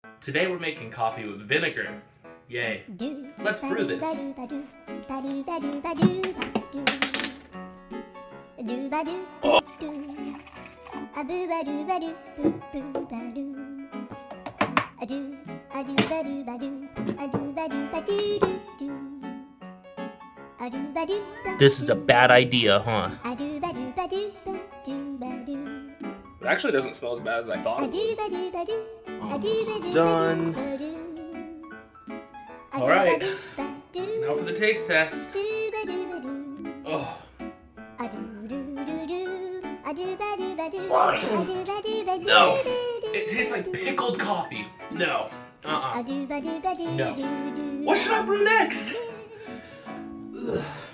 Today we're making coffee with vinegar. Yay. Let's brew this. This is a bad idea, huh? It actually doesn't smell as bad as I thought it would. Almost done. Alright, now for the taste test. Oh. No, it tastes like pickled coffee. No, No. What should I brew next? Ugh.